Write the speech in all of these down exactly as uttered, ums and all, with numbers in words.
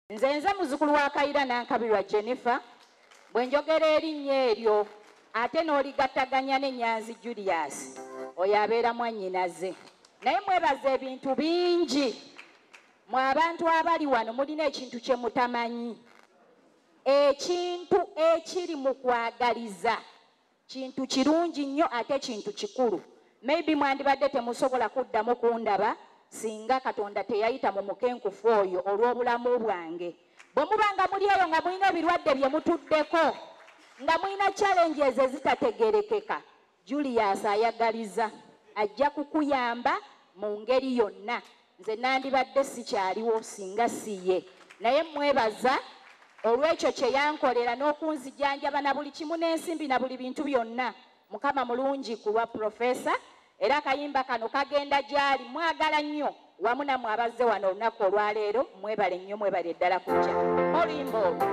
Nze nze muzukulu wa Kaira Nankabirwa Jennifer bwe njogera erinnya eryo ate n'oligattaganya ne Nyanzi Julius oyo abeera mwannyinaze naye mwebaza ebintu bingi mwe abantu abali wano mulina ekintu kye mutamanyi ekintu ekiri mu kwagaliza kintu kirungi nnyo ate kintu kikulu maybe mwandibadde temusobola kuddamu kundaba singa Katonda teyayita mu mukenkufu oyo olw'obulamu bwange bwe mubanga muli eyo nga mulina ebirwadde bye mutuddeko nga mulina challenges ezitategerekeka Julius ayagaliza ajja kukuyamba mu ngeri yonna nze nandibadde sikyaliwo singa siye naye mwebaza olw'ekyo kye yankolera n'okunzijanjaba na buli kimu n'ensimbi na buli bintu byonna Mukama mulungi ku lwa Profesa era akayimba kano kagenda gyali mwagala nnyo wamu nammwe abazze wano olunaku olwaleero mwebale nnyo mwebale eddala kujja oluyimba olwo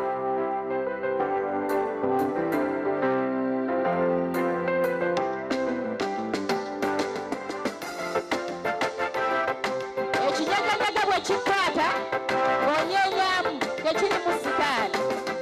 ekinyaganyaga bwe kikwata ng'onyenyaamu tekiri mu sitaani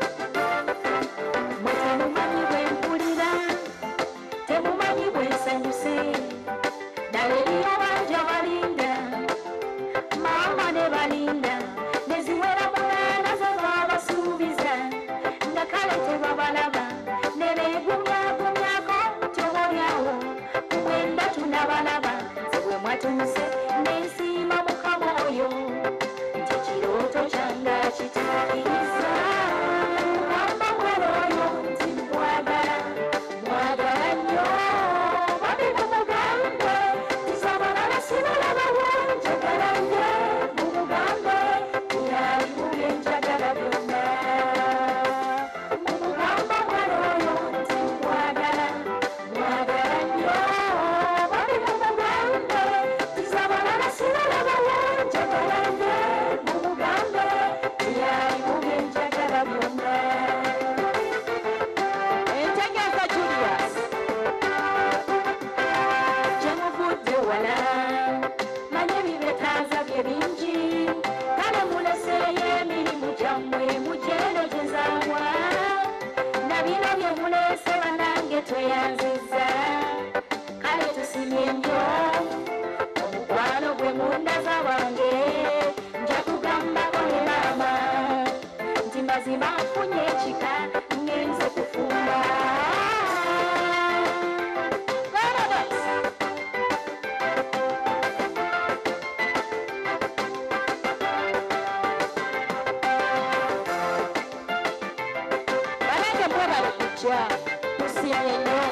mwe temumanyi bwe mpulira temumanyi bwe nsanyuse naye eriyo banja balinda maama ne balinda ne ziwera munaana ze baabasuubiza nga kale tebabalaba ne beegumyagumyako tobolyawo mwenda tunabalaba nze bwe mwatuuse n'ensiima Mukama oyo nti kirooto kyange kituukiriza Mukama mwera oyo nti mwagala mwagala nnyo babi mumugambe tisabalala sibalabawo njagala nnyo mumugambe tiyali mu byenjagala byonna mumugamba mwera oyo nti mwagala mwagala nnyo babi mumugambe tisabalala sibalabawo njagala nnyo mumugambe tiyali mu byenjagala byonna entegeeza Julius gyemuvudde wala manye bibetaaza bye bingi kale muleseeyo emirimu gyammwe mugyenogezaawa na bino bye muleese banange tweyanziza kale tusimye nnyo omukwano gwe mundaza wange nja kugambako ne maama nti mazima nfunye ekika ngenze kufumba banange mwebale kujja tusimye nnyo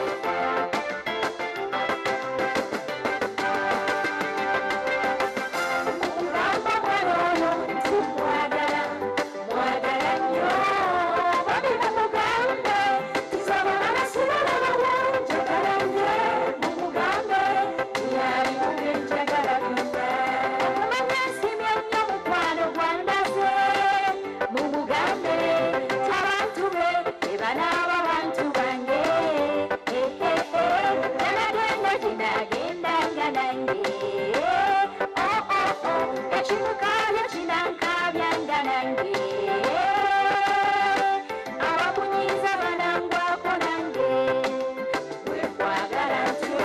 mugamba mwera oyo nti mwagala mwagala nnyo babi mumugambe tisabalala sibalabawo njagala nnyo mumugambe tiyali mu byenjagala byonna okumanya nsimye nnyo mukwano gwandaze mumugambe tabantu be ebanaaba bantu bange nanagenda ginagendanga nange ekimukaabya kinankabyanga nange abakunyiiza banangwako nange bwe kwagala ntyo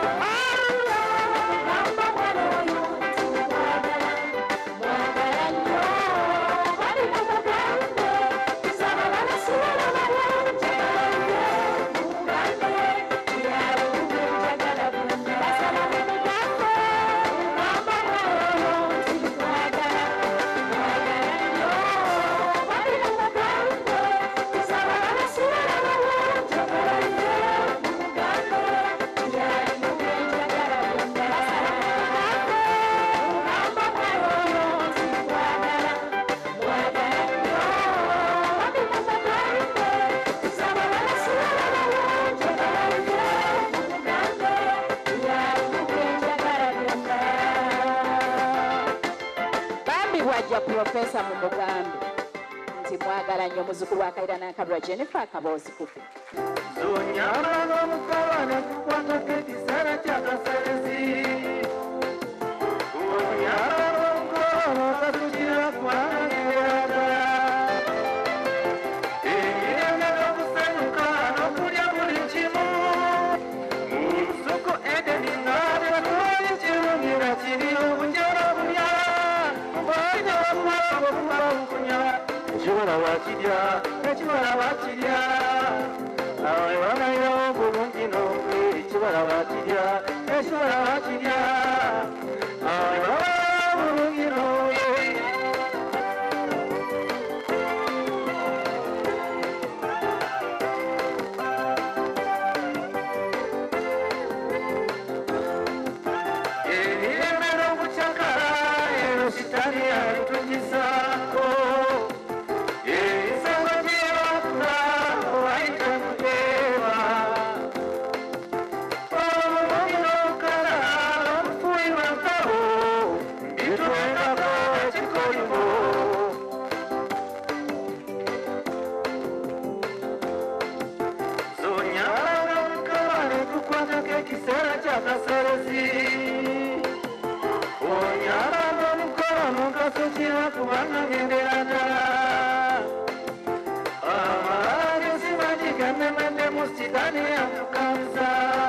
gamba mwana oyo nti mwagala mwagala nnyo bali mumugambe tisabalala sibalabawo njagala nnyo mumugambe tiyali mu byenjagala byonna basala mumugambe gamba mwana oyo nti mwagala mwagala nnyo bali mumugambe tisabalala sibalabawo njagala nnyo mumugambe tiyali mu byenjagala byonna basala mumugambe gamba mwana oyo nti mwagala mwagala nnyo babi mumugambe tisabalala sibalabawo njagala nnyo mumugambe tiyali mu byenjagala byonna bambi bwajja Profesa mumugambe nti mwagala nnyo muzukulu wa Kaira Nankabirwa Jennifer akaboozi kufe Sonyama n'omukabane kukwatako ekiseera ky'akaserezi Sonyama n'omukabane okatugira kwange tekishobora wakirya abulungiro emirembe n'okucakala eno sitani yalitugizako ebisango byewakula owaita mukeba obulungi n'okukala okufuuyirwa mpabo bituwekako ekikolimo zonyalanga mukaba nekukwatako ekiseera kyakaserezi onyalanga omukola mugaso kira kubanga gendera ddala amalanga sibagigamemedde mu sitani yafukamisa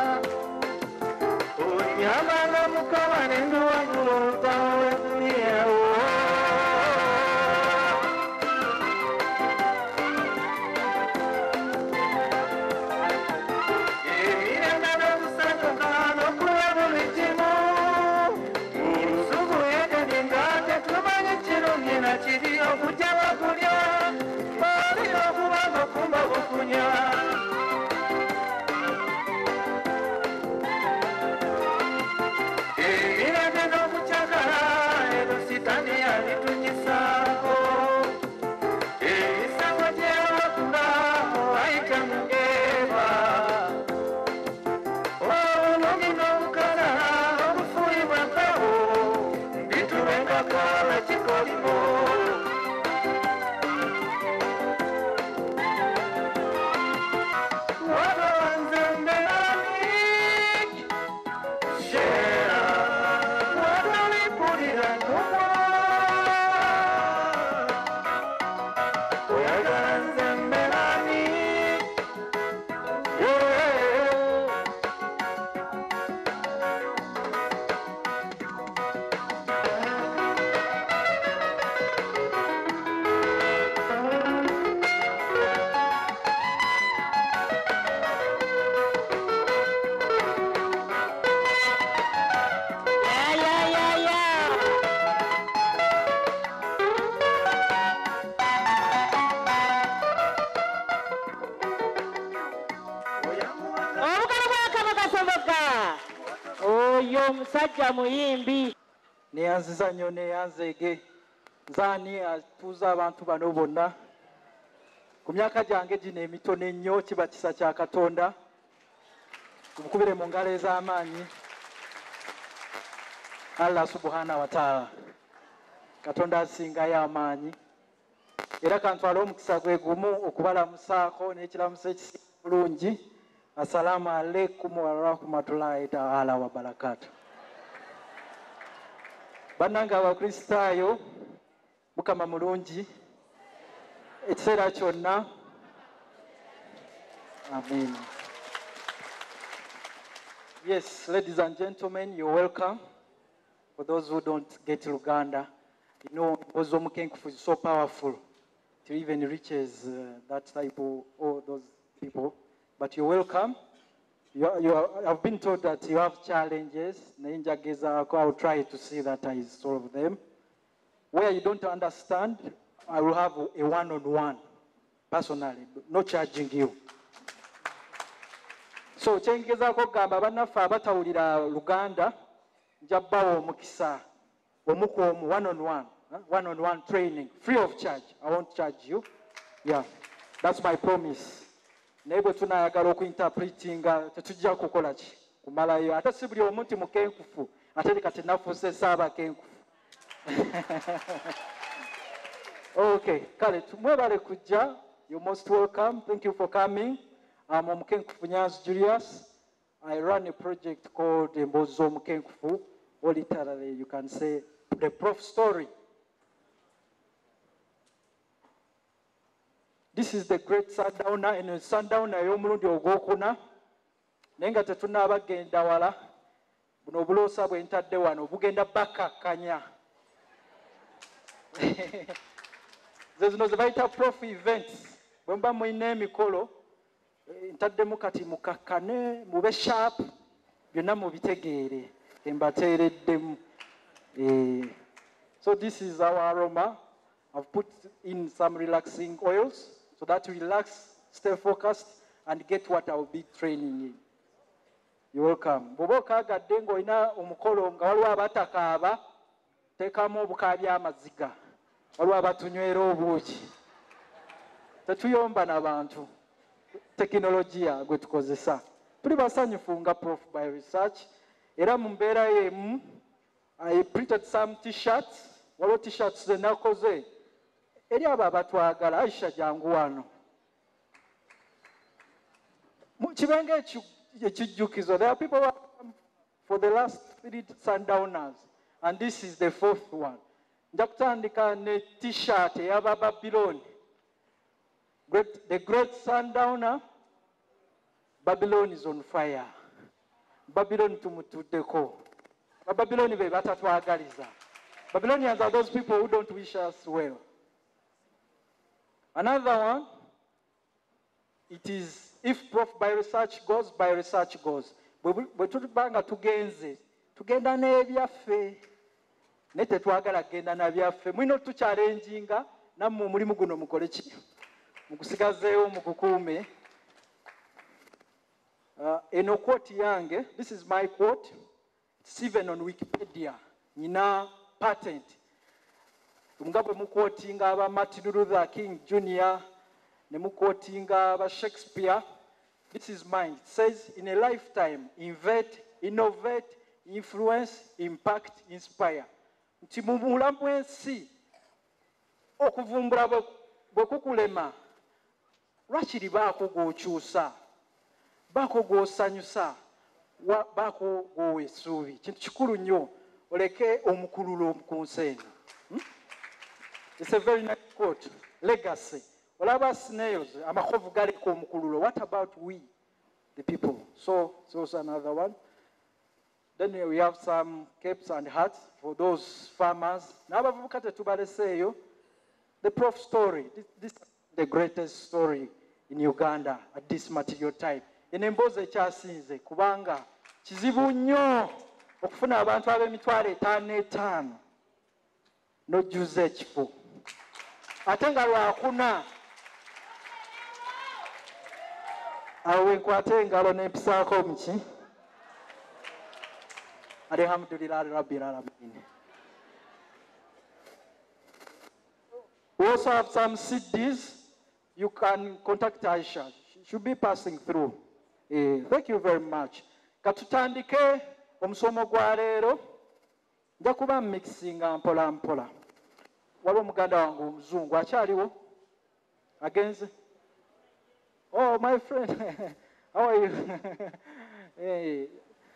onyalanga mukaba nenduwagula olutawo lw'eduniyawo emirembe n'okusanyuka n'okuba buli kimu olusuku yegeninga tetumanyi kirungi na kiri okujja bakulya oli okuba bakumba bukunya emirembe n'okucakala eno sitani yalitunyisako ebisango gyewakula owaita mugeba obulungi n'obukala obufuuyibwa mpabo bituwekako ekikolimo wano wanze mberani shera wadolipulira ntumwa oyagala nze mberani Ya, ya, ya, ya. Obukalo bwa Kabaka Soboka. Oyo omusajja muyimbi. neyanziza nnyo neyanzeege nzaani atuuza abantu bano bonna ku myaka gyange gino emitono ennyo kiba kisa kya Katonda tumukubire mu ngalo ez'amaanyi Allah subhanahu wa taala Katonda asingayo amaanyi era kantwala omukisa gwe gumu okubalamusaako n'ekiramuso ekisinga bulungi assalamu alaikum wa rahmatullahi taala wa barakatuh. Bannange abakristaayo mukama mulungi ekiseera kyonna amen. Yes, ladies and gentlemen, you're welcome. For those who don't get Luganda, you know, Emboozi Omukenkufu is so powerful. It even reaches uh, that type of all those people. But you're welcome. You, are, you are, I've been told that you have challenges. I'll try to see that I solve them. Where you don't understand, I will have a one-on-one, personally, no charging you. So, chengezaako gamba bannaffe abatawulira Luganda, njabbawo omukisa omuku omu one-on-one, one-on-one training, free of charge. I won't charge you. Yeah, that's my promise. Naye bwe tunaayagala okuinterpretinga tetujja kukola ki kumalayo ate si buli omuntu mukenkufu ate kati nafuuse saabakenkufu. Okay, kale tumwebale kujja. You're most welcome. Thank you for coming. I'm Omukenkufu Nyanzi Julius. I run a project called Emboozi Omukenkufu, or literally you can say the Prof story. This is the great sundowner, and sundowner y'omulundi ogwokuna. Naye nga tetunaaba genda wala, buno obuloosa bwe ntadde wano bugenda bakkakkanya. Ze zino ze bayita Prof events. Bwe muba mulina emikolo, ntaddemu kati mukakkane, mube sharp, byonna mubitegeere embateereddemu. Eh, so this is our aroma. I've put in some relaxing oils so that you relax, stay focused, and get what I'll be training in. You're welcome. Bw'oba okaagadde ng'olina omukolo nga waliwo abatakaaba, teekamu obukaabi amaziga. Waliwo abatunywera obuuki. Tetuyomba n'abantu. Tekinologiya gwe tukozesa. Tuli basanyufu nga Prof Bioresearch. Era mu mbeera y'emu, I printed some t-shirts. Waliwo t-shirts ze nakoze. Eri abo abatwagala, Aisha jangu wano. Kibenga ekijjukizo. There are people who are for the last three sundowners. And this is the fourth one. Nja kutandika ne t-shirt ey'aba Babylon. Great, the great sundowner, Babylon is on fire. Babylon tumutuddeko. Babylon be batatwagaliza. Babylonians are those people who don't wish us well. Another one, it is if Prof Bioresearch goes, Bioresearch goes. Bwe tutubanga tugenze, tugenda n'ebyaffe. Ne tetwagala kgenda na byaffe. Mwino tuchallenginga nammwe mulimu guno mukole ki? Mukusigazeewo mukukuume. Uh, eno quote yange, this is my quote. It's even on Wikipedia. Nina patent. Nga bwe muquotinga aba Martin Luther King Junior ne muquotinga aba Shakespeare. This is mine. It says, in a lifetime, invent, innovate, influence, impact, inspire. Nti mu bulamu bw'ensi okuvumbula bwe kukulema, lwaki baako gw'okyusa, baako gw'osanyusa, baako gw'owa essuubi. Kintu kikulu nnyo oleke omukululo ku nsi eno. It's a very nice quote. Legacy. Olaba snails, amakovu galiko omukululo. What about we, the people? So, it's also another one. Then we have some capes and hats for those farmers. N'abavubuka tetubaleseeyo. The Prof story. This, this is the greatest story in Uganda at this material type. In Emboozi ekyasinze kubanga kizibu nnyo okufuna abantu ab'emitwalo etaano etaano n'ojjuza ekifo. Ate nga lwakuna awo wenkwata engalo n'empisaako muki. Alhamdulillah Rabbil Alamin. We also have some C Ds. You can contact Aisha. She should be passing through. Uh, thank you very much. Katutandike omusomo gwa leero. Nja kuba mixinga mpola mpola. Waliwo muganda wange omuzungu akyaliwo? Agenze? Oh, my friend. How are you? Hey.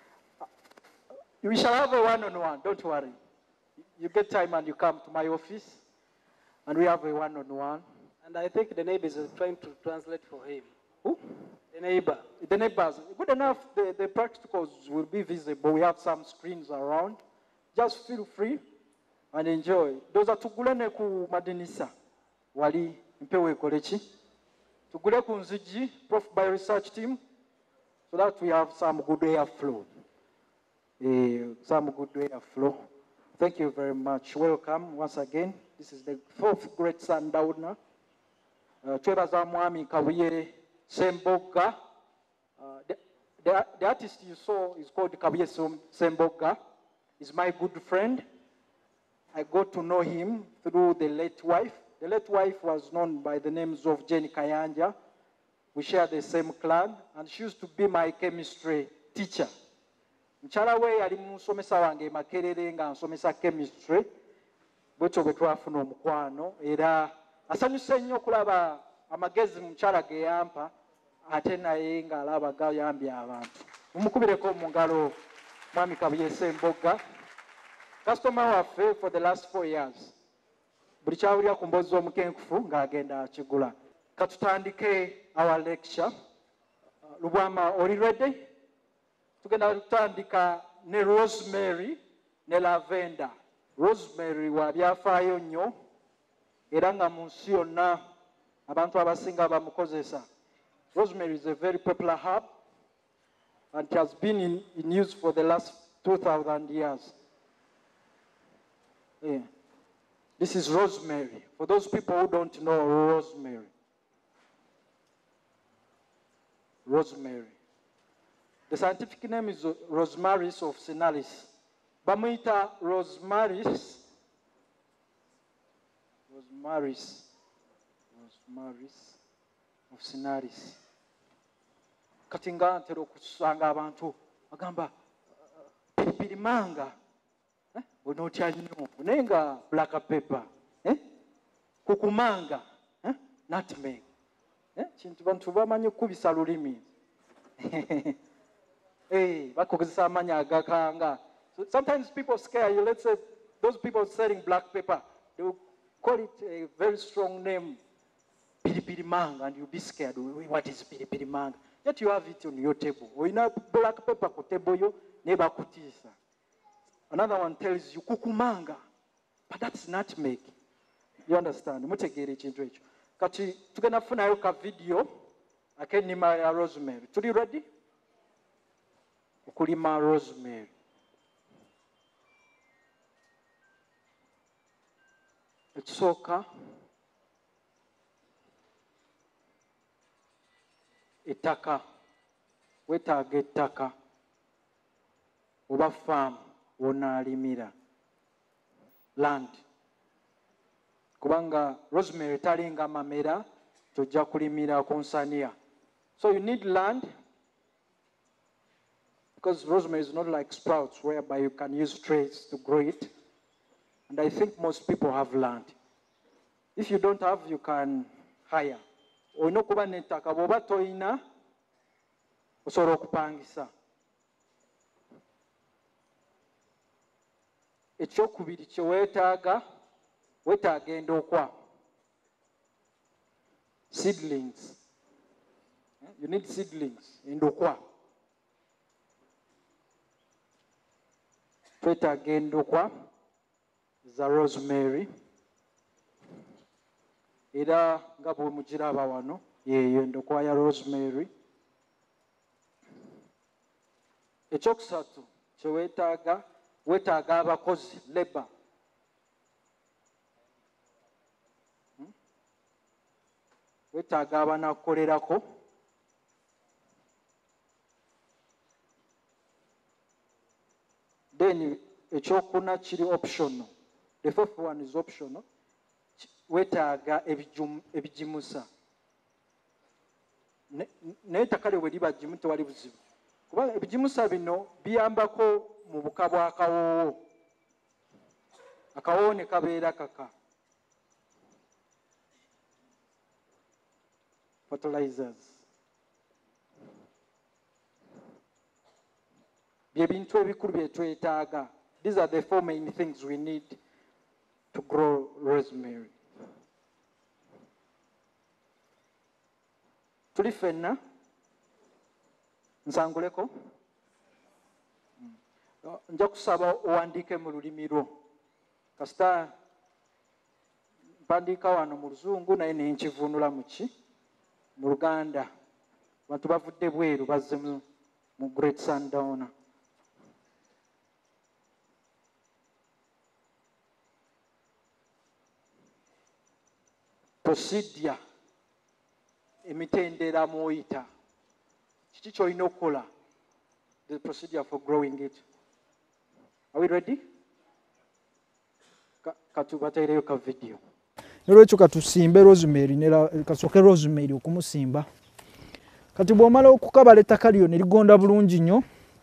We shall have a one-on-one, don't worry. You get time and you come to my office, and we have a one-on-one. And I think the neighbors are trying to translate for him. Who? The neighbor. The neighbors. Good enough, the, the practicals will be visible. We have some screens around. Just feel free and enjoy. Those are tugulene ku madinisa. Wali mpewe kolechi. Tugule ku nziji, Prof Bioresearch team, so that we have some good airflow. Uh, some good airflow. Thank you very much. Welcome once again. This is the fourth great sundowner. Twebaza Mwami Kabuye Semboga. Uh, the, the, the artist you saw is called Kabuye Semboga. He's my good friend. I got to know him through the late wife. The late wife was known by the names of Jenny Kayanja. We share the same clan, and she used to be my chemistry teacher. Mchala we yali musomesa wange Makerere nga nsomesa chemistry. Bwetyo bwe twafuna omukwano era asanyuse nnyo okulaba amagezi mchala ge yampa ate naye ng'alaba gayambye abantu. Mumukubireko mu ngalo Mwami Kabuye Semboga. Customer waffe for the last four years. Buli kyawulira ku mboozi z'omukenkufu ng'agenda akigula. Katutandike our lecture. Lubwama, oli ready? Tugenda kutandika ne Rosemary ne Lavender. Rosemary wa byafaayo nnyo era nga mu nsi yonna abantu abasinga bamukozesa. Rosemary is a very popular herb. and it has been in, in use for the last two thousand years. Yeah. This is rosemary. For those people who don't know rosemary. Rosemary. The scientific name is Rosemaris officinalis. Bamuita Rosemaris. Rosemaris. Rosemaris officinalis. Katinga ntero kusanga abantu agamba pilipili manga. Eh? Onotya nnyo. Nenga black pepper. Eh? Kukumanga. Eh? Nutmeg. Eh? Kintu bantu bamanyi kubisa lulimi. Hey, bakozesa amanya agakanga. So sometimes people scare you. Let's say those people selling black pepper, they will call it a very strong name, pilipili manga, and you'll be scared. What is pilipili manga? Yet you have it on your table. Or you know black pepper ku table yo neba kutisa. Another one tells you kukumanga, but that's nutmeg. You understand? Mutegere ekintu ekyo. Kati tugenda kufunayo ka video akenima ya rosemary. Tuli ready? Okulima rosemary. Ekisooka ettaka, wetaaga ettaka oba farm wonaalimira land, kubanga rosemary talinga mamera tojja kulimira ku nsaniya. So you need land, because rosemary is not like sprouts whereby you can use trays to grow it. And I think most people have land. If you don't have, you can hire. Oyina okuba n'ettaka bw'oba toyina osobola okupangisa. Ekyokubiri kye weetaaga, weetaaga endokwa. Seedlings. You need seedlings, endokwa. Twetaaga endokwa za rosemary. Era nga bwe mugiraba wano yeeyo endokwa ya rosemary. Ekyokusatu kye weetaaga, weetaaga abakozi, labor. Hmm? Weetaaga abanaakukolerako. Then ekyokuna kiri optional. The fourth one is optional. Wetaaga ebijimusa. Naye ettaka lyo bwe liba jjimu tewali buzibu. Kuba ebijimusa bino biyambako mu buka bw'akawoowo. Akawoowo ne kabeera kaka. Fertilizers. Byebintu ebikulu bye twetaaga. These are the four main things we need to grow rosemary. Tuli ffenna nsanguleko. Nja kusaba owandiike mu lulimi lwo. Kasita mpandiika wano mu Luzungu naye ne nkivuunula mu ki? Mu Luganda. Abantu bavudde bweru bazze mu Great Sundowner. Procedure emitendera moyita. Kiki ky'olina okukola? The procedure for growing it. Are we ready? Katubateereyo ka video. Nolwekyo katusimbe rosemary, kasooke rosemary okumusimba. Kati bw'omala okukabala ettaka lyo ne ligonda bulungi nnyo,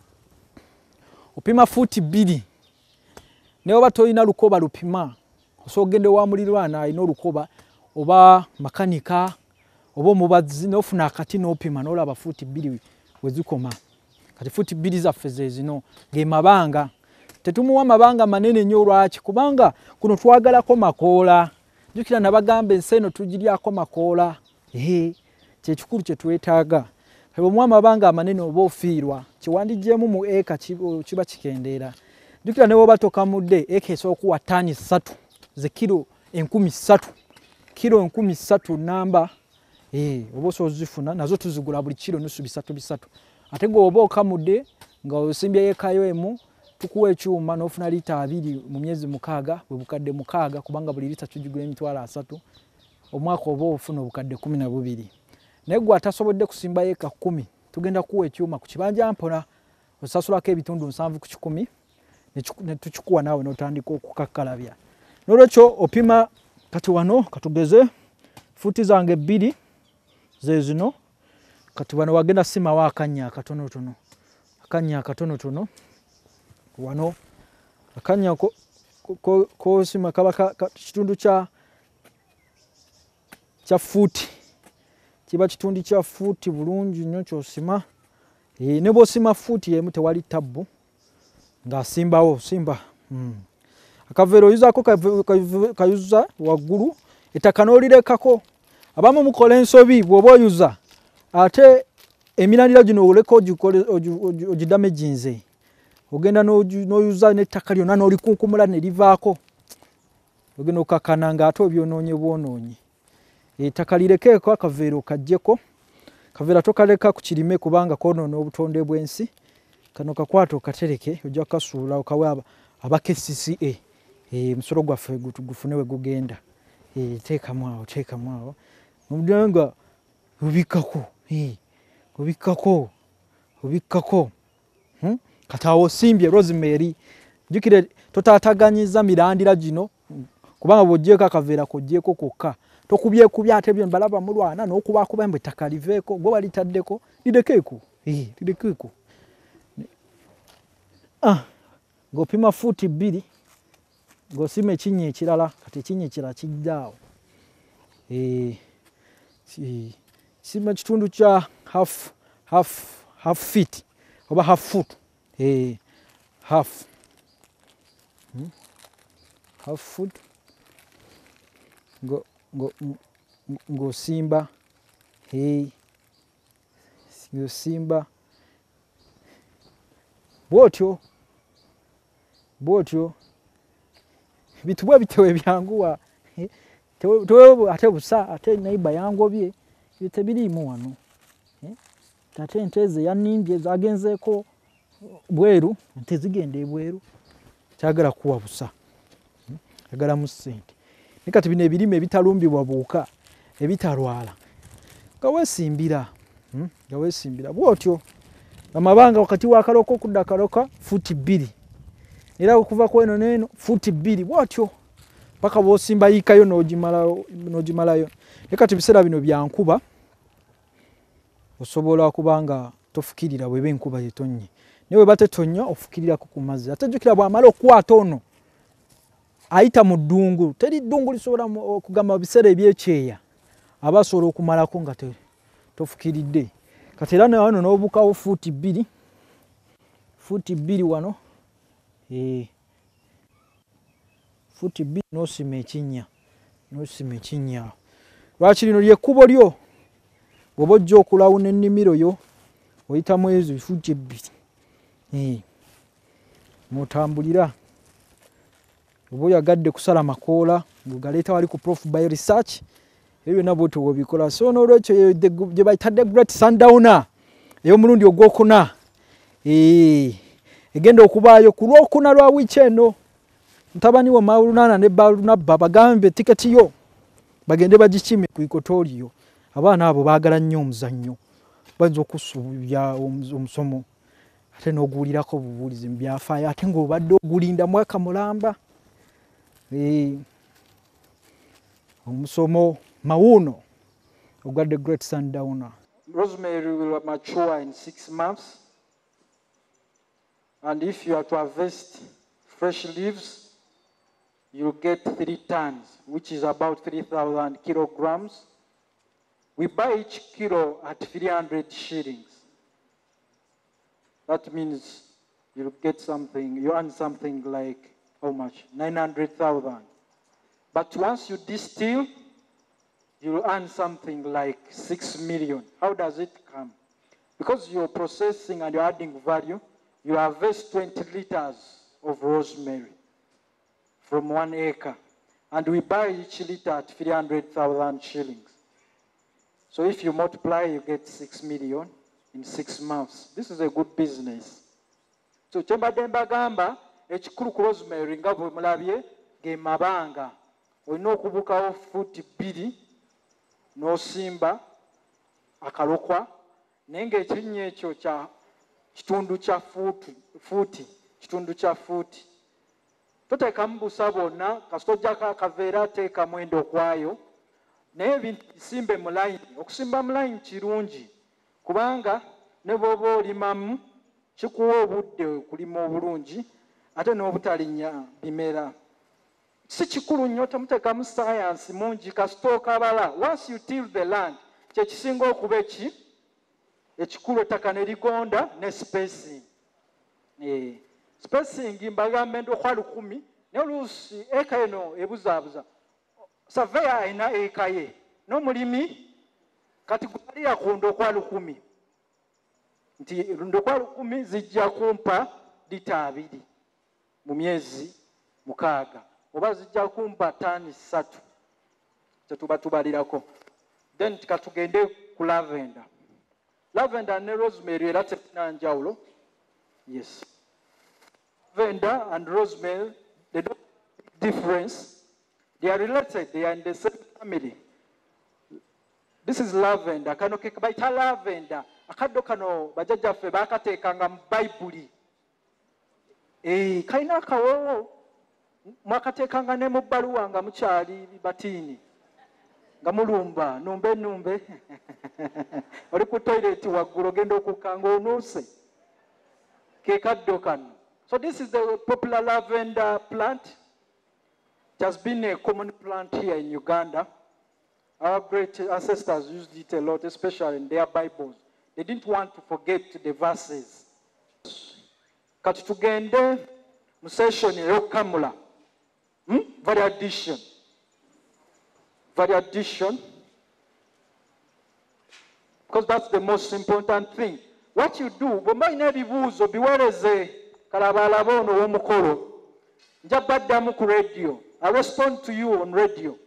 opima fuuti bbiri. Naye oba tolina lukoba lupima, osobola ogende wa muliraano alina olukoba, oba makanika, oba omubazzi, n'ofuna akati n'opima n'olaba fuuti bbiri we zikoma. Kati fuuti bbiri zaffe ze zino ge mabanga. Tetumuwa mabanga manene nnyo lwaki? Kubanga kuno twagalako makoola. Jjukira nabagamba ensi eno tugiryako makoola. Ehe, kye kikulu kye twetaaga. Bw'omuwa amabanga amanene oba ofiirwa, kiwandigyemu mu eka kiba kikendeera. Jjukira ne bw'oba tokamudde, eka esobola okuwa ttaani ssatu ze kiro enkumi ssatu. Kiro enkumi ssatu namba, eh, oba osobola ozifuna, nazo tuzigula buli kiro nusu bisatu bisatu. ate gwoba okamudde nga osimbye ekayo emu tukuwa ekyuma n'ofuna lita abiri mu myezi mukaaga bwe bukadde mukaaga kubanga buli lita tugigula emitwalo asatu omwaka oba ofuna obukadde kumi na bubiri naye gwe atasobodde kusimba eka kkumi tugenda kuwa ekyuma ku kibanja mpona osasulako ebitundu nsanvu ku kikumi ne tukikuwa naawe n'otandika okukakkalabya n'olwekyo opima kati wano katugeze fuuti zange bbiri ze zino kati wano wagenda simawo akanya akatonotono akanya akatonotono wano akanya kosima kaba kitundu kya kya fuuti kiba kitundu kya fuuti bulungi nnyo kyosima ne bw'osima fuuti yemu tewali tabbu ng'asimbawo simba akaveera oyuzaako kayuza waggulu ettaka n'olirekako abamu mukola ensobi bw'oba oyuza ate emiranira gino oleka ogidamejinze ogenda n'oyuza n'ettaka lyonna n'olikunkumula ne livaako ogenda okakana ng'ate obyonoonye bwonoonye ettaka lirekeeko akaveera okaggyeko kaveera tokaleka ku kirime kubanga koonoona obutonde bw'ensi kano kakwata okatereke ojja kukasuula okawa aba K C C A musolo gwaffe gufune we gugenda teekamu awo teekamu awo nga obikkako obikkako obikkako kati awo osimbye Rosemary jjukire totaataganyiza mirandira gino kubanga bw'oggyeko akaveera koggyeko kokka tokubyekubya ate bye mbalaba mulwana n'okubakuba mbu ettaka liveeko gwe walitaddeko lirekeeko lirekeeko ng'opima fuuti bbiri ng'osima ekinnya ekirala kati ekinnya ekirala kiddaawo sima kitundu kya half half half feet oba half foot half half foot ng'osimba ng'osimba bw'otyo bw'otyo bintu bwe bitewe byanguwa ate busa ate neighbor yangobye tebiriimu wano ate ente ze yannimbye zagenzeeko bweru ente zigenda ebweru kyagala kuwa busa agalamu ssente ne kati bino ebirime ebitalumbibwa buuka ebitalwala nga weesimbira nga weesimbira bw'otyo amabanga wakati wa kaloko okudda kaloka fuuti bbiri era okuva ku eno n'eno fuuti bbiri bw'otyo paka bw'osimba yiikayo n'ogimalayo ne kati biseera bino byankuba osobola kubanga tofukirira bweba enkuba yetonye naye bweba tetonnya ofukirirako ku mazzi ate jjukira bw'amala okukwata ono ayita mu ddungu teri ddungu lisobola okugamba biseera ebyekyeya aba asobola okumalako nga tofukiridde kati era wano n'obukawo fuuti bbiri fuuti bbiri wano fuuti bbiri n'osima ekinnya n'osima ekinnya lwaki lino lyekkubo lyo bw'oba ojja okulawuna ennimiro yo oyitamu ezo fuuti ebbiri mwotambulira oba oyagadde kusala makoola ng'ogaleeta wali ku Prof Bioresearch ebyo byonna bwotyo bw'obikola so n'olwekyo gye bayitadde Great Sundowner ey'omulundi ogwokuna egenda okubaayo ku lwokuna lwa wiiki eno mutabani wa Mawulunana ne Balunabba bagambe tiketi yo bagende bagikime ku ikotooliyo abaana abo baagala nnyo omuzannyo bayinza okusuubya omusomo ate n'oguwulirako obubuulizi mu byafaayo ate ng'obadde ogulinda mwaka mulamba omusomo mawuuno ogwa the Great Sundowner. Rosemary will mature in six months, and if you are to harvest fresh leaves, you'll get three tons, which is about three thousand kilograms. We buy each kilo at three hundred shillings. That means you'll get something, you earn something like how much? nine hundred thousand. But once you distill, you'll earn something like six million. How does it come? Because you're processing and you're adding value, you harvest twenty liters of rosemary from one acre. And we buy each liter at three hundred thousand shillings. So if you multiply, you get six million in six months. This is a good business. So kyembadde mbagamba ekikulu ku Rosemary nga bwe mulabye ge mabanga. Olina okubukawo fuuti bbiri n'osimba akalokwa naye ng'ekinnya ekyo kya kitundu kya fuuti fuuti kitundu kya fuuti. Toteekamu busa bwonna kasita ojjako akaveera teekamu enda okwayo naye ebintu bisimbe mu layini. Okusimba mu layini kirungi kubanga ne bw'oba olimamu kikuwa obudde okulima obulungi ate n'obutalinnya bimera. Si kikulu nnyo temuteekamu science mungi kasita okabala. Once you till the land kye kisinga okuba eki ekikulu ettaka ne ligonda ne spacing. Eh, spacing mbagambe ndokwa lukumi naye oluusi eka eno ebuzaabuza. Surveyor alina eka ye n'omulimi kati gwalira ku ndokwa lukumi nti ndokwa lukumi zijja kumpa lita abiri mu myezi mukaaga oba zijja kumpa ttaani ssatu kyetuba tubalirako. Then katugende ku lavender. Lavender ne rosemary era tezirina njawulo. Yes. Lavender and rosemary, they don't make difference. They are related, they are in the same family. This is lavender. Kano ke bayita lavender. Akaddo kano bajjajjaffe baakateekanga mu Bayibuli. Eh, kalina akawowo mwakateekanga ne mu bbaluwa nga mukyali batiini nga mulumba numbe numbe oli ku toilet waggulu ogenda okukanga onuuse ke kaddo kano. So this is the popular lavender plant. It has been a common plant here in Uganda. Our great ancestors used it a lot, especially in their Bibles. They didn't want to forget the verses. Kati tugende mu session ey'okukamula. Hmm? Value addition. Value addition. Because that's the most important thing. What you do, bw'oba olina ebibuuzo biweereze kalabalaba ono w'omukolo. Nja baddamu ku radio. I respond to you on radio.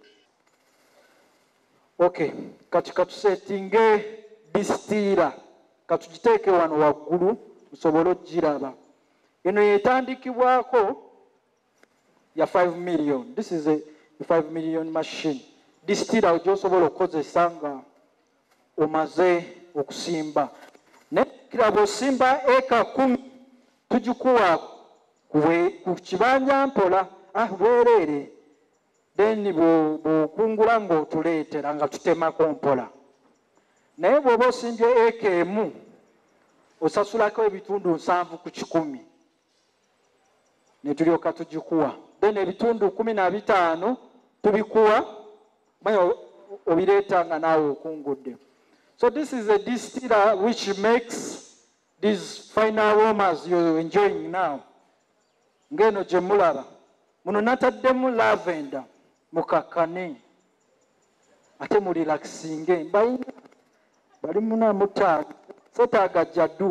Okay, kati katusetinge distira. Katugiteeke wano waggulu musobole okugiraba. Eno yetandikibwako ya five million. This is a five million machine. Distira ogyosobola okukozesa nga omaze okusimba. Ne kirabo simba eka kumi tugikuwa ku kibanja mpola ah bwereere. Then bw'okungula ng'otuleetera nga tutemako mpola. Naye bw'oba osimbye eka emu osasulako ebitundu nsanvu ku kikumi. Ne tulyoka tugikuwa. Then ebitundu kumi na bitaano tubikuwa manya obireeta nga naawe okungudde. So this is a distiller which makes these fine aromas you're enjoying now. Ngeno gye mulaba. Muno nataddemu lavender mukakane. Ate mu relaxinge. Bayina bali muna mutaaga. Setaaga jaddu.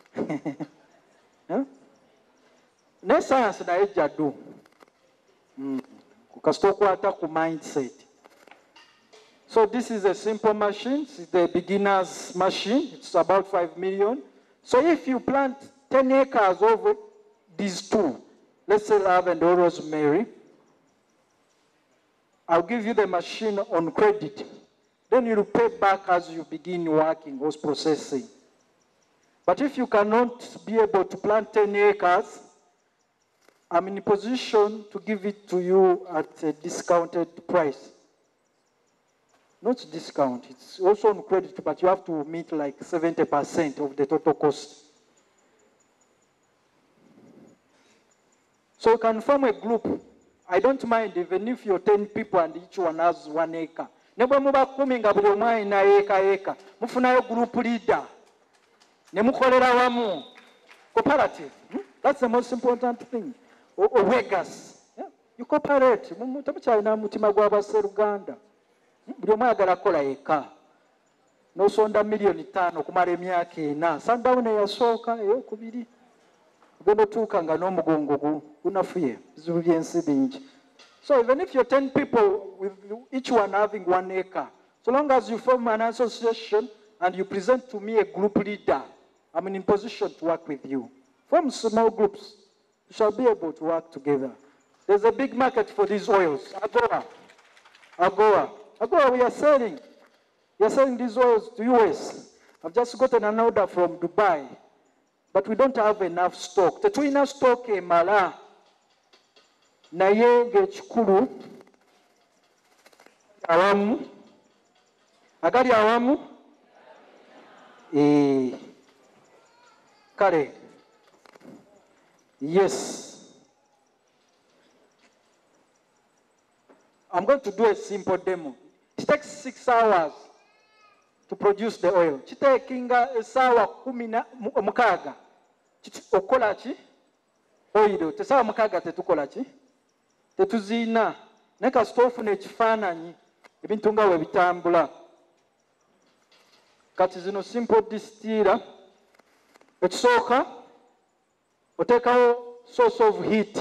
Ne science naye jaddu. Kukasita okwata ku mindset. So this is a simple machine. It's the beginner's machine. It's about five million. So if you plant ten acres of these two, let's say lavender or rosemary, I'll give you the machine on credit. Then you'll pay back as you begin working or processing. But if you cannot be able to plant ten acres, I'm in a position to give it to you at a discounted price. Not discount, it's also on credit, but you have to meet like seventy percent of the total cost. So you can form a group. I don't mind even if you're ten people and each one has one acre. Nebo muba kumi nga buli omu alina eka eka. Mufunayo group leader. Ne mukolera wamu. Cooperative. Hmm? That's the most important thing. Or, or Vegas. Yeah? You cooperate. Tamukyalina mutima gw'Abasseruganda. Buli omu ayagala kola eka. N'osonda miliyoni ttaano okumala emyaka ena. Sundown eyasooka ey'okubiri. Ogenda otuuka nga n'omugongo gunafuye. Bizibu by'ensi bingi. So even if you're ten people with each one having one acre, so long as you form an association and you present to me a group leader, I'm in position to work with you. Form small groups. We shall be able to work together. There's a big market for these oils. Agoa. Agoa. Agoa, we are selling. We are selling these oils to U S. I've just gotten an order from Dubai, but we don't have enough stock. Tetulina stock emala. Naye ng'ekikulu awamu. Agali awamu? Eh. Kale. Yes. I'm going to do a simple demo. It takes six hours to produce the oil. Kitekinga esawa kumi na mukaaga. Okola ki? Oil. Tesawa mukaaga tetukola ki? Tetuzina. Neka stofu n'ekifaananyi ebintu nga we bitambula. Kati zino simple distiller. Ekisooka oteekawo source of heat.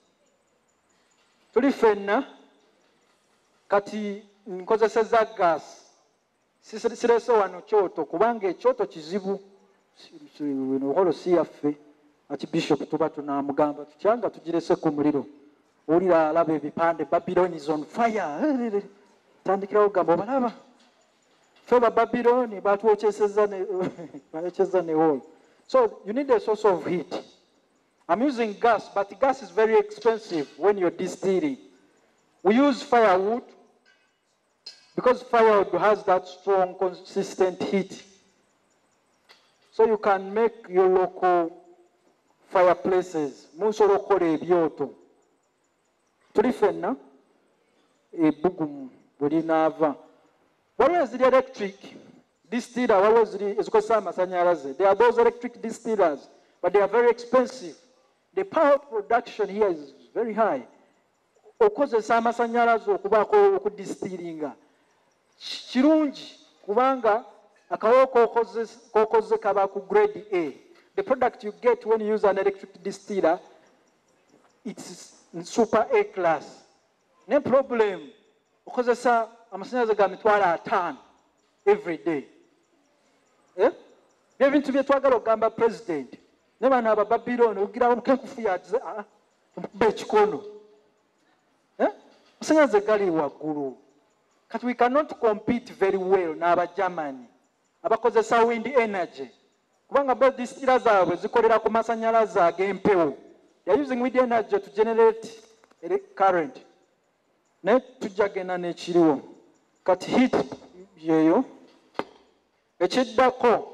Tuli ffenna kati nkozesezza gas. Sirese wano kyoto kubanga ekyoto kizibu. Olwo si yaffe ati bishop tuba tunamugamba tukyanga tugirese ku muliro. Olira alaba ebipande Babylon is on fire. Tandikirawo gamba obalaba. Ffe ba Babylon batwokyesezza ne bayokyezza ne oil. So you need a source of heat. I'm using gas, but gas is very expensive when you're distilling. We use firewood because firewood has that strong, consistent heat. So you can make your local fireplaces. Musobola okukola ebyoto. Tuli ffenna ebbugumu bulinaava. Waliwo ziri electric distiller, waliwo ziri ezikozesa amasanyalaze. There are those electric distillers, but they are very expensive. The power production here is very high. Okozesa amasanyalaze okubaako okudistillinga kirungi kubanga akawo k'okoze kaba ku grade A. The product you get when you use an electric distiller, it's in super A class. No problem. Okozesa amasanyalaze ga mitwalo ataano every day. Eh? Ebintu bye twagala okugamba president. Ne bano aba Babylon ogirawo mukenkufuyaze ah ekikono. Eh? Amasanyalaze gali waggulu. Kati we cannot compete very well n'aba Germany abakozesa wind energy. Kubanga both distillers zaabwe zikolera ku masanyalaze ag'empewo. They are using wind energy to generate current. Ne tujja genda n'ekiriwo. Kati heat yeyo. Ekiddako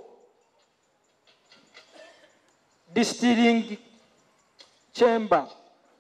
distilling chamber.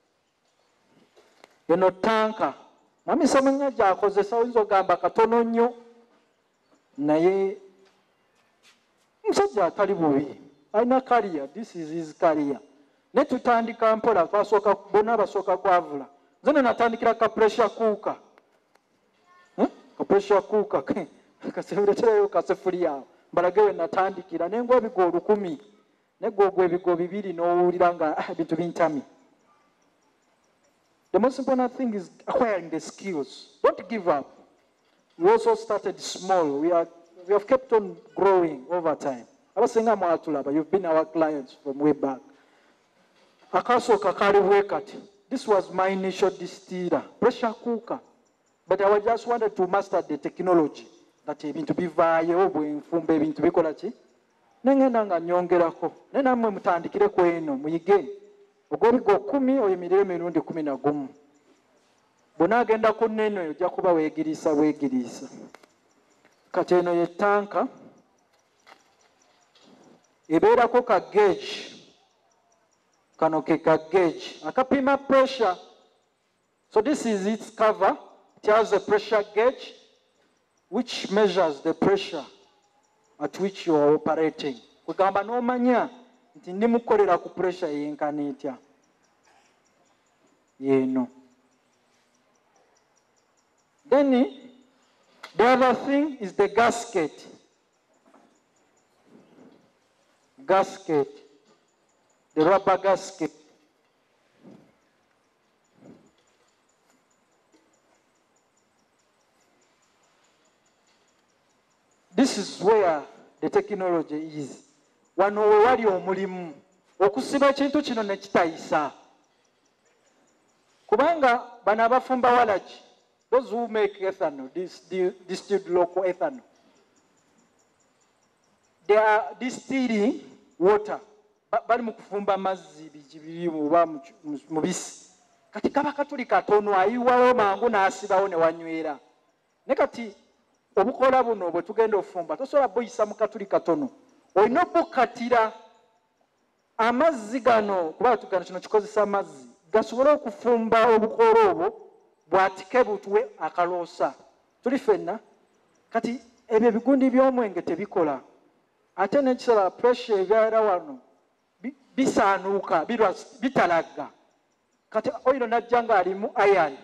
Eno tanka. Mwami Samanya gy'akozesa oyinza ogamba katono nnyo naye musajja atali bubi. Alina career. This is his career. Ne tutandika mpola twasooka bonna basooka kwavula. Nze ne natandikira ka pressure cooker. Hmm? Ka pressure cooker. Kasebuleterayo kasefuli awo. Mbalage we natandikira nengo ebigo olukumi. Negogwa ebigo bibiri n'owulira nga ebintu bintami. The most important thing is acquiring the skills. Don't give up. We also started small. We are we have kept on growing over time. Abasinga mwatulaba, you've been our clients from way back. Akasooka kali bwe kati. This was my initial distiller, pressure cooker. But I just wanted to master the technology. That ebintu bivaayo bwenfumba ebintu bikola ki? Nengenda nga nyongerako. Ne nammwe mutandikire ku eno muyige. Ogw'ebigo kumi oyimirire emirundi kumi na gumu. Bw'onaagenda ku neno eyo ojja kuba weegiriisa weegiriisa. Kati eno ye tanka. Ebeerako ka gauge. Kano ke ka gauge. Akapima pressure. So this is its cover. It has a pressure gauge which measures the pressure at which you are operating. Kugamba n'omanya nti ndi mukolera ku pressure yenkana etya. Yeno. Then the other thing is the gasket. Gasket. The rubber gasket. This is where the technology is. Wano we wali omulimu okusiba ekintu kino ne kitayisa. Kubanga bano abafumba walagi, those who make ethanol, this distilled local ethanol, they are distilling water. Bali mu kufumba amazzi biri muba mubisi. Kati kaba katuli katono ayiwawo mangu n'asibawo ne wanywera. Ne kati obukola buno bwe tugenda ofumba tosobola boyisa mu katuli katono. Olina okukatira amazzi gano kuba tugano kino kikozesa amazzi gasobole okufumba obukola obwo bwatike butwe akaloosa. Tuli ffenna kati ebyo ebigundi by'omwenge tebikola. Ate n'ekisala pressure ebyala wano bisaanuuka bitalaga. Kati oyo najja ng'alimu iron.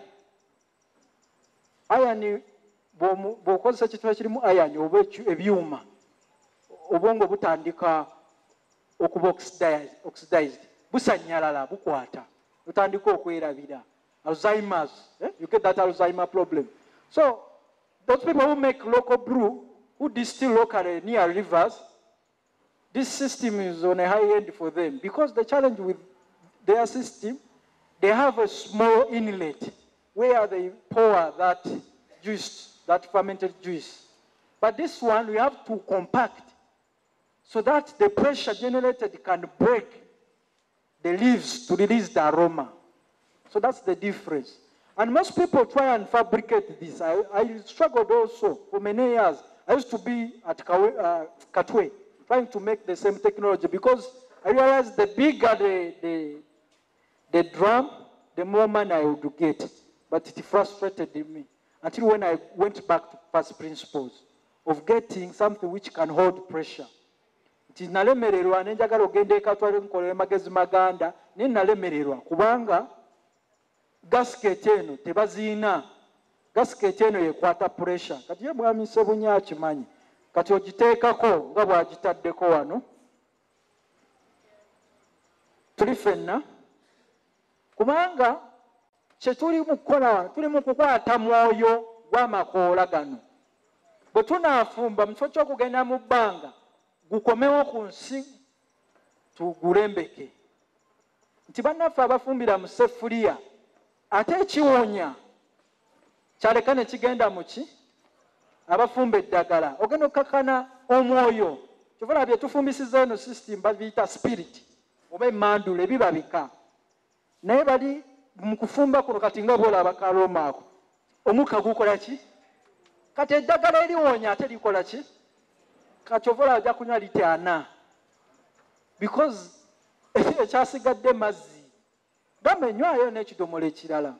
Iron bw'okozesa ekintu ekirimu iron oba ebyuma obwongo butandika okuba oxidized, busanyalala, bukwata, butandika okwerabira. Alzheimer's, eh? You get that Alzheimer problem. So those people who make local brew, who distill locally near rivers, this system is on a high end for them because the challenge with their system, they have a small inlet where they pour that juice, that fermented juice. But this one, we have to compact so that the pressure generated can break the leaves to release the aroma. So that's the difference. And most people try and fabricate this. I, I struggled also for many years. I used to be at Kawe, uh, Katwe, trying to make the same technology because I realized the bigger the, the, the drum, the more money I would get. But it frustrated me until when I went back to first principles of getting something which can hold pressure. Nti nalemererwa nenjagala ogende ekatwale nkolere magezi maganda ne nalemererwa kubanga gasket eno tebaziina. Gasket eno yekwata pressure. Kati ye mwami Sebunya akimanyi. Kati ogiteekako nga bw'agitaddeko wano. Tuli ffenna kubanga kye tuli mu kukola wano tuli mu kukwata mwoyo gw'amakoola gano. Bwe tunaafumba mu kifo ky'okugenda mu bbanga gukomewo ku nsi tugulembeke. Nti bannaffe abafumbira mu sefuliya ate ekiwonya kyaleka ne kigenda mu ki abafumba eddagala ogenda okkakkana omwoyo. Kyova bye tufumbisiza eno system babiyita spirit oba emmandula ebibabika. Naye bali mu kufumba kuno kati nga bw'olaba kaloma ako omukka gukola ki? Kati eddagala eriwonya ate likola ki? Kati ovola ajja kunywa lita ana because ekyasigadde mazzi gambe nywayo n'ekidomola ekirala.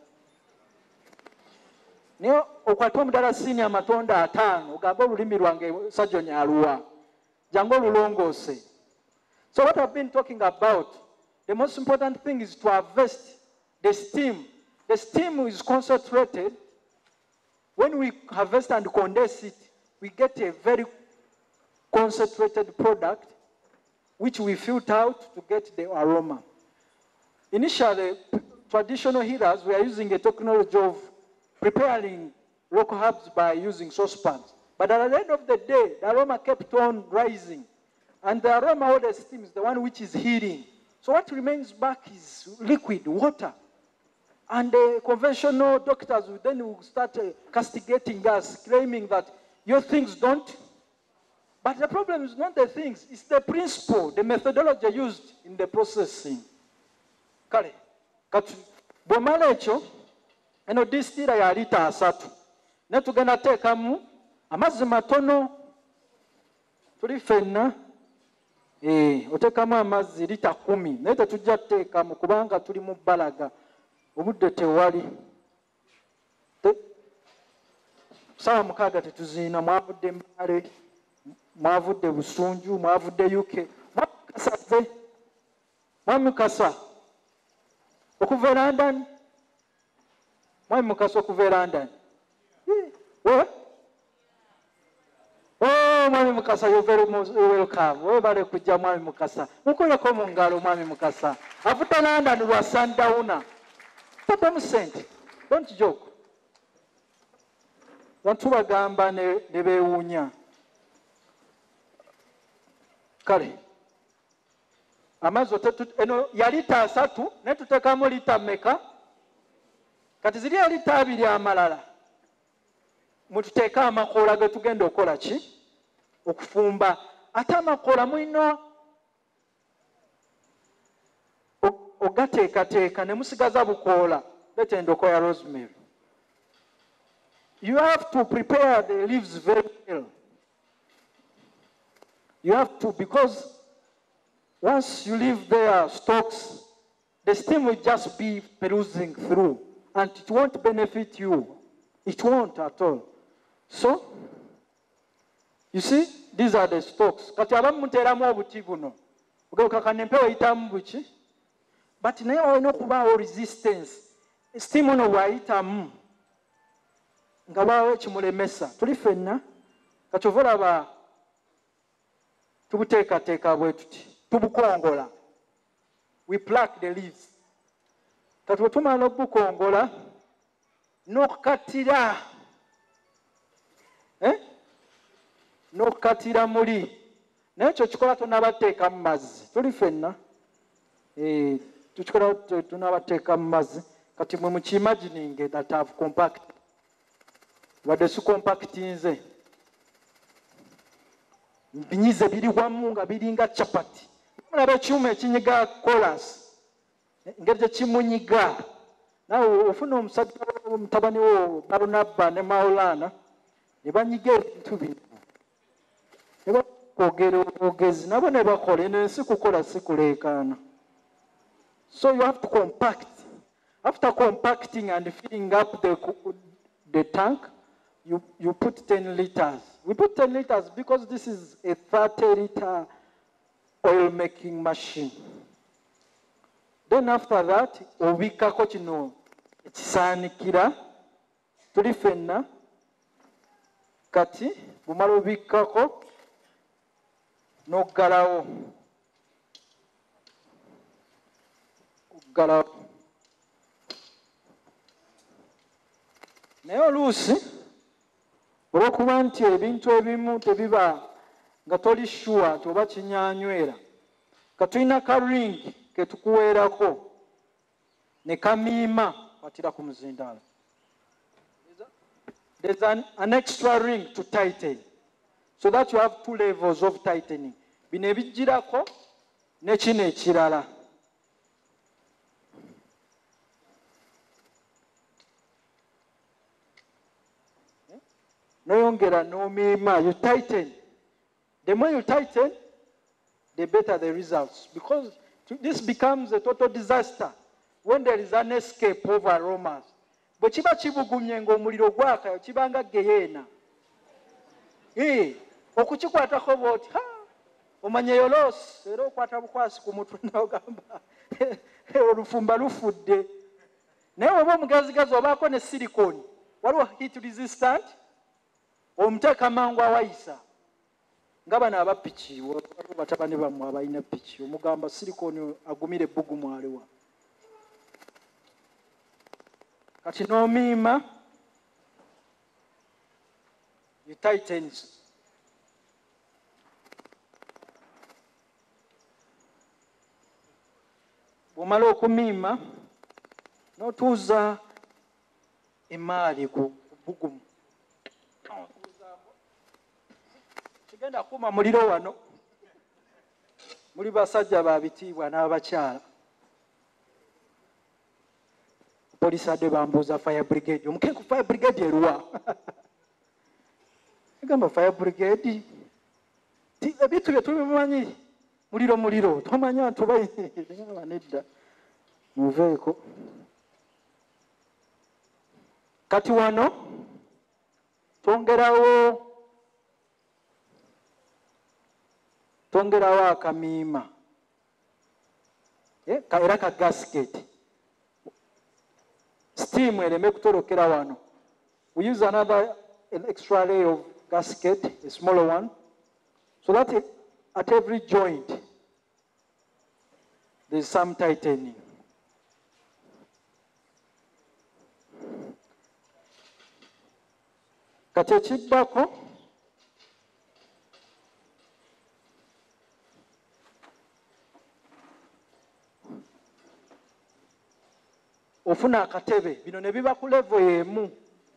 Naye okwate omudalasini amatonda ataano ogambe olulimi lwange Sajjonya aluwa jangu olulongoose. So what I've been talking about, the most important thing is to harvest the steam. The steam is concentrated. When we harvest and condense it, we get a very concentrated product which we filter out to get the aroma. Initially, traditional healers were using a technology of preparing local herbs by using saucepans. But at the end of the day, the aroma kept on rising. And the aroma of the steam is the one which is healing. So what remains back is liquid, water. And the conventional doctors will then will start uh, castigating us, claiming that your things don't. But the problem is not the things, it's the principle, the methodology used in the processing. Kale, kati bw'omala ekyo eno distira ya lita asatu ne tugenda teekamu amazzi matono. Tuli ffenna eh, oteekamu amazzi lita kumi naye tetujja kuteekamu kubanga tuli mu bbalaga obudde tewali. Saawa mukaaga tetuziina, mwavudde Mbale, mwavudde Busunju, mwavudde U K, mwamukasa ffe, mwamukasa okuva e London, mwamukasa okuva e London. Oh, mwami Mukasa, you're very welcome. Webale kujja mwami Mukasa. Mukoleko mu ngalo mwami Mukasa. Avuta London lwa sundowner. Papa Musente, don't joke. Bantu bagamba ne beewuunya. kale amazzi eno ya lita asatu naye tuteekamu lita mmeka kati ziri lita abiri amalala mututeeka amakoola ge tugenda okukola ki okufumba ate amakoola mulina ogateekateeka ne musigaza bukoola leta endoko ya rosemary. You have to prepare the leaves very well. You have to, because once you leave their stalks, the steam will just be perusing through and it won't benefit you. It won't at all. So, you see, these are the stalks. Kati abamu muteeramu obuti buno. Ogekaka nempewo eyitamu buki. But naye olina okubaawo resistance. Steam ono bw'ayitamu nga baawo ekimulemesa. Tuli ffenna kati ova olaba tubuteekateeka bwe tuti tubukongola. We pluck the leaves. Kati bwe tumala obukongola n'okukatira eh? n'okukatira muli naye ekyo kikola tonabateeka mu mazzi. Tuli ffenna eh, tukikola tonabateeka mu mazzi kati mwe mukiimagininge that have compact wadde si compact nze binyize biri wamu nga biringa chapati. Mulaba ekyuma ekinyiga kolas engeri gye kimunyiga nawe ofuna omusajja mutabani wo Barunabba ne Maulana ne banyiga ebintu bino ne bakwogera obwogezi nabo ne bakola eno ensi kukola si kuleekaana. So you have to compact. After compacting and filling up the, the tank, you, you put ten liters. We put ten liters because this is a thirty liter oil making machine. Then after that, obikako kino ekisaanikira tuli ffenna kati bumala obikako n'oggalawo oggalawo naye oluusi olw'okuba nti ebintu ebimu tebiba nga toli sure nti oba kinyanywera katulina ka ring ke tukuweerako ne kamiima kwatira ku muzindaalo. There's an, an extra ring to tighten so that you have two levels of tightening. Bino ebijjirako ne kino ekirala. Noyongera n'omiima, you tighten. The more you tighten, the better the results. Because this becomes a total disaster when there is an escape of aromas. Bwe kiba kibugumye ng'omuliro gwaka kibanga geyeena. Eh, okukikwatako bw'oti ha omanye yolosi era okwata bukwasi ku mutwe n'ogamba olufumba lufudde. Naye oba omugazigazi obaako ne silicone waliwo heat resistant omuteeka mangu awayisa nga bano abapiki waliwo batabani bammwe abalina piki omugamba silicone agumire ebbugumu aliwa kati n'omiima you tighten. Bw'omala okumiima n'otuuza emaali ku bbugumu kigenda kuuma muliro wano muli basajja babitiibwa n'abakyala. Poliisi adde bambuuza fire brigade omukenku fire brigade eruwa egamba fire brigade ebintu bye tubimanyi muliro muliro tomanya ntubaaba nedda muveeko. Kati wano tongerawo tongerawo akamiima era ka gasket steam ereme kutorokera wano. We use another an extra layer of gasket, a smaller one, so that it, at every joint there's some tightening. Kati ekiddako ofuna akatebe bino ne biba ku level emu.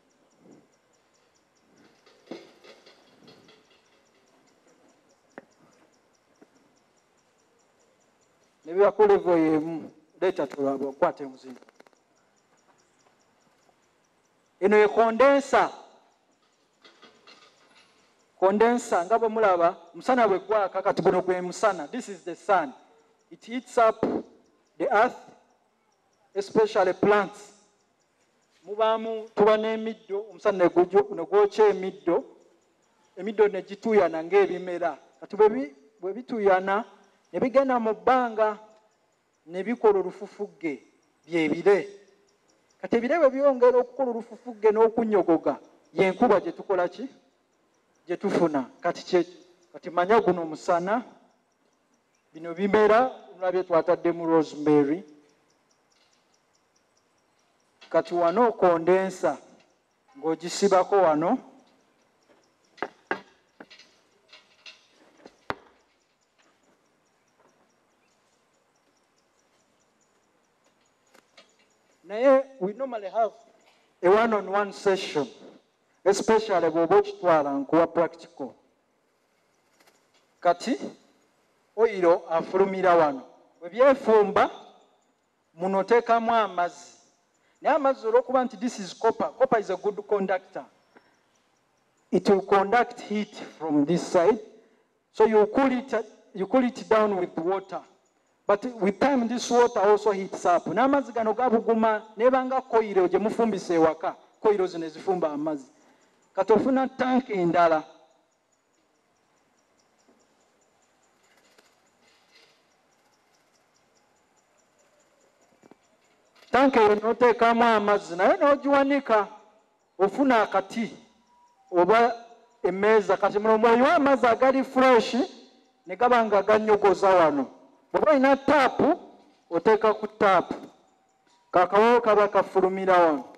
Ne biba ku level emu. Leeta tulaba okwate muzingo. Eno ye condenser. Condenser nga bwe mulaba musana bwe gwaka kati guno gwe musana. This is the sun. It heats up the earth, especially plants. Mubamu tuba n'emiddo omusana ne gwokya emiddo. Emiddo ne gituyana ng'ebimera. Kati bwe bituyana ne bigenda mu bbanga ne bikola olufufugge byebire. Kati ebire bwe byongera okukola olufufugge n'okunyogoga yenkuba gye tukola ki? Gye tufuna. Kati kye kati manya guno musana bino bimera mulabye twatadde mu Rosemary. Kati wano kondensa ng'ogisibako wano. Naye we normally have a one-on-one session, especially bw'oba okitwala nkuwa practical. Kati oyiro afulumira wano. Bwe byefumba muno oteekamu amazzi. Naye amazzi olw'okuba nti this is copper. Copper is a good conductor. It will conduct heat from this side. So you cool it, you cool it down with water. But with time this water also heats up. N'amazzi gano gabuguma nebanga koyiro gye mufumbisa ewaka. Koyiro zino ezifumba amazzi. Kati ofuna tanki endala. Tanki eyo n'oteekamu amazzi naye n'ogiwanika ofuna akati oba emmeeza. Kati muno mwoyiwa amazzi agali fresh ne gaba nga ganyogoza wano. Bw'oba olina taapu oteeka ku taapu. Kaakawo kaba kafulumira wano.